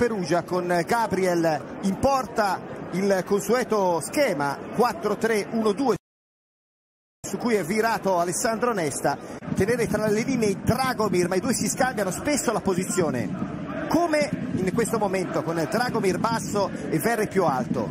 Perugia con Gabriel in porta, il consueto schema 4-3-1-2 su cui è virato Alessandro Nesta. Tenere tra le linee Dragomir, ma i due si scambiano spesso la posizione, come in questo momento con Dragomir basso e Verre più alto.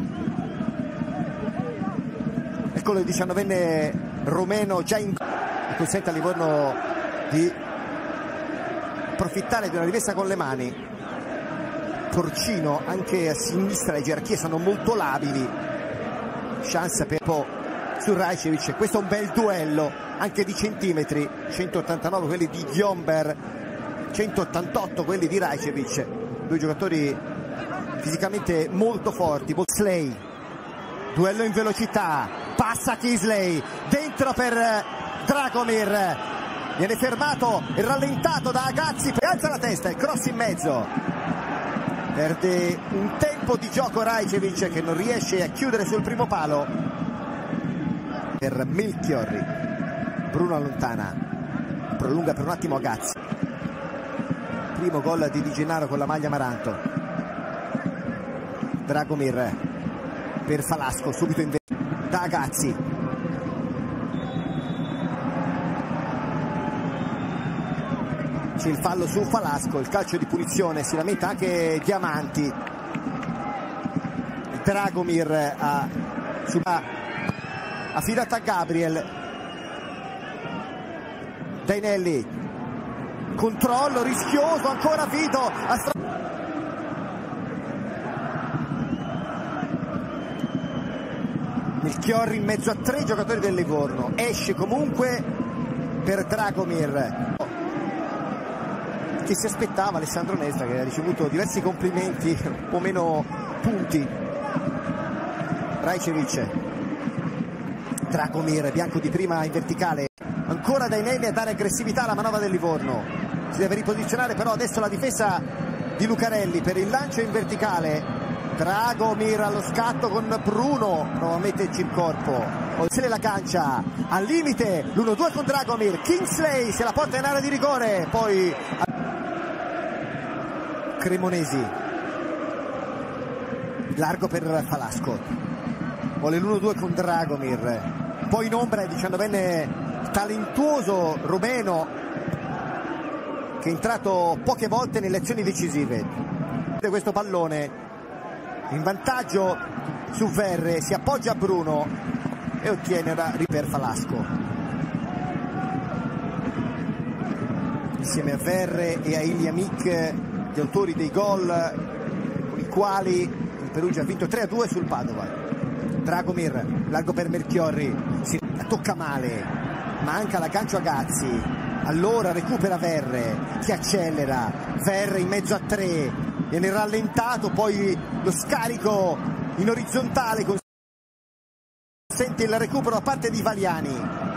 Eccolo il 19enne romeno già in che consente a Livorno di approfittare di una rimessa con le mani. Porcino anche a sinistra, le gerarchie sono molto labili. Chance per su Rajcevic. Questo è un bel duello anche di centimetri, 189 quelli di Gyomber, 188 quelli di Rajcevic, due giocatori fisicamente molto forti. Boxley, duello in velocità, passa Kisley dentro per Dragomir, viene fermato e rallentato da Agazzi, alza la testa, il cross in mezzo, perde un tempo di gioco Rajcevic che non riesce a chiudere sul primo palo. Per Melchiorri, Bruno allontana, prolunga per un attimo Agazzi. Primo gol di Di Gennaro con la maglia amaranto. Dragomir per Falasco, subito in da Agazzi. C'è il fallo su Falasco, il calcio di punizione, si lamenta anche Diamanti. Dragomir affidata a Gabriel. Dainelli, controllo rischioso, ancora Vido. Melchiorri in mezzo a tre giocatori del Livorno, esce comunque per Dragomir, che si aspettava Alessandro Nesta, che ha ricevuto diversi complimenti, un po' meno punti. Rajcevic, Dragomir, bianco di prima in verticale, ancora Dainelli a dare aggressività alla manovra del Livorno. Si deve riposizionare però adesso la difesa di Lucarelli per il lancio in verticale. Dragomir allo scatto con Bruno, prova a metterci il corpo, oltre la cancia, al limite l'1-2 con Dragomir. Kingsley se la porta in area di rigore, poi Cremonesi, largo per Falasco, vuole l'1-2 con Dragomir, poi in ombra il 19enne talentuoso romeno che è entrato poche volte nelle azioni decisive. Questo pallone in vantaggio su Verre, si appoggia a Bruno e ottiene ora per Falasco insieme a Verre e a Iliamic, gli autori dei gol con i quali il Perugia ha vinto 3-2 sul Padova. Dragomir, largo per Melchiorri, si tocca male, manca l'aggancio a Gazzi, allora recupera Verre che accelera, Verre in mezzo a tre, viene rallentato, poi lo scarico in orizzontale consente il recupero da parte di Valiani.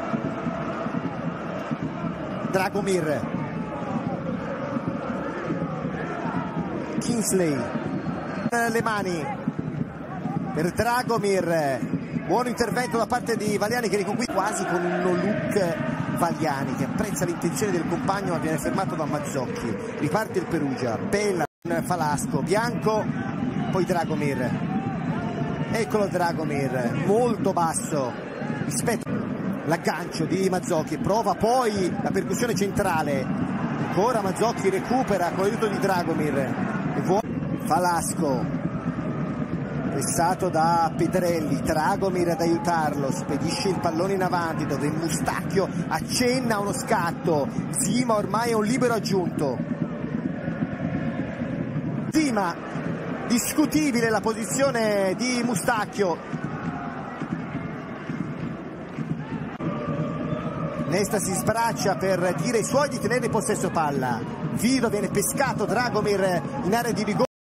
Dragomir, Kingsley, le mani per Dragomir, buon intervento da parte di Valiani che riconquista quasi con un no look. Valiani che apprezza l'intenzione del compagno ma viene fermato da Mazzocchi. Riparte il Perugia, bella Falasco, bianco, poi Dragomir, eccolo Dragomir, molto basso rispetto all'aggancio di Mazzocchi, prova poi la percussione centrale, ancora Mazzocchi recupera con l'aiuto di Dragomir, Falasco pressato da Pedrelli, Dragomir ad aiutarlo, spedisce il pallone in avanti dove Mustacchio accenna uno scatto, Zima ormai è un libero aggiunto. Zima, discutibile la posizione di Mustacchio. Nesta si sbraccia per dire ai suoi di tenere in possesso palla. Vido, viene pescato Dragomir in area di rigore.